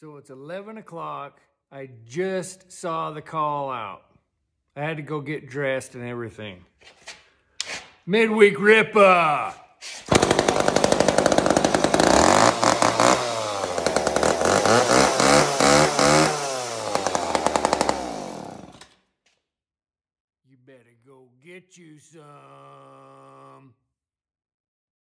So it's 11 o'clock. I just saw the call out. I had to go get dressed and everything. Midweek RIPPA! You better go get you some.